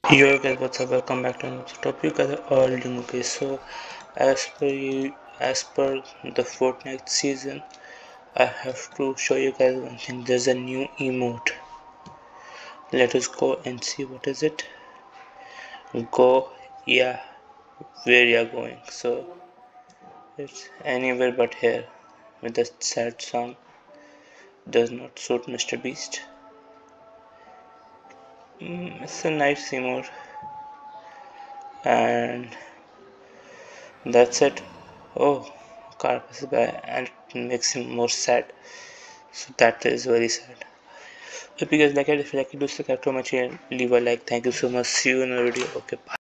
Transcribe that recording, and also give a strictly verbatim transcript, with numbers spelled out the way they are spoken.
Yo guys, what's up? Welcome back to another topic. You guys are all doing okay. So, as per you, as per the Fortnite season, I have to show you guys one thing. There's a new emote. Let us go and see what is it. Go, yeah, where you are going. So it's anywhere but here. With the sad song, does not suit Mister Beast. Mm, it's a nice emote, and that's it. Oh, car passes by and it makes him more sad. So that is very sad. If you guys like it, if you like it, do subscribe to my channel, leave a like. Thank you so much. See you in a video. Okay, bye.